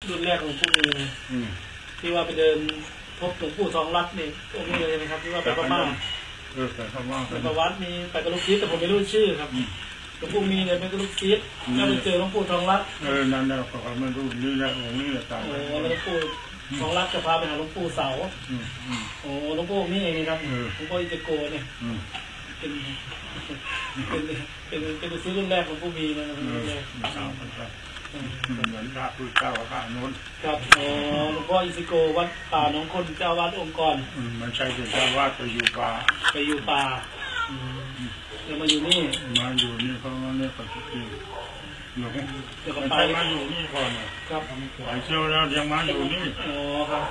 รุ่นแรกของผู้มีนะที่ว่าไปเดินพบหลวงปู่ทองรัตน์นี่องค์นี้เลยนะครับที่ว่าไปพม่าไปประวัติมีไปกระลุกซิดแต่ผมไม่รู้ชื่อครับหลวงปู่มีเนี่ยเป็นกระลุกซิดแล้วไปเจอหลวงปู่ทองรัตน์นั่นแหละผมไม่รู้นี่แหละองค์นี้แหละตายหลวงปู่ทองรัตน์จะพาไปหาหลวงปู่เสาโอ้หลวงปู่นี่เองครับหลวงปู่อิเจโกเนี่ยเป็นซื้อรุ่นแรกของผู้มีนะครับเหมือนพระพุทธเจ้าพระนุนครับหลวงพ่ออิซิโกวัดป่าหนองคนเจ้าวัดองค์กรมันใช่เป็นเจ้าวาดไปอยู่ป่าแล้วมาอยู่นี่เพราะว่าเนี่ยปัจจุบันหลวงจะไปมาอยู่นี่ก่อนครับไปเที่ยวแล้วยังมาอยู่นี่ครับ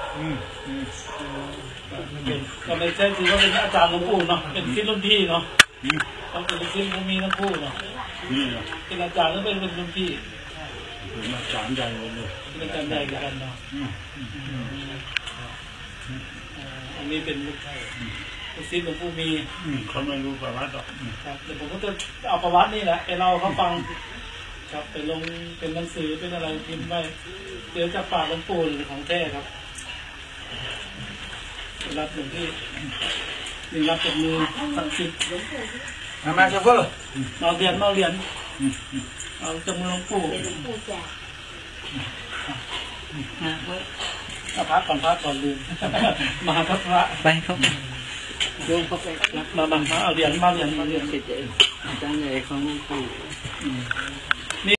ก็ไม่ใช่ถือว่าเป็นอาจารย์หลวงปู่เนาะเป็นศิษย์รุ่นพี่เนาะต้องเป็นศิษย์ผู้มีทั้งคู่เนาะเป็นอาจารย์แล้วเป็นรุ่นพี่เป็นอาจารย์ใหญ่เลยเป็นอาจารย์ใหญ่กันเนาะอันนี้เป็นศิษย์หลวงปู่มีเขาไม่รู้ประวัติหรอกครับเดี๋ยวผมก็จะเอาประวัตินี่แหละไปเล่าเขาฟังครับไปลงเป็นหนังสือเป็นอะไรพิมพ์ไว้เดี๋ยวจะปากหลวงปู่ของแท้ครับรับหลวงพี่นี่รับจากมือศักดิ์สิทธิ์มาเชฟเฟอร์มาเรียนเอาจากมือหลวงปู่พักก่อนลืมมาพระไปเขาโยมเขาไปมาเอาเหรียญมาเรียนอาจารย์ใหญ่ของหลวงปู่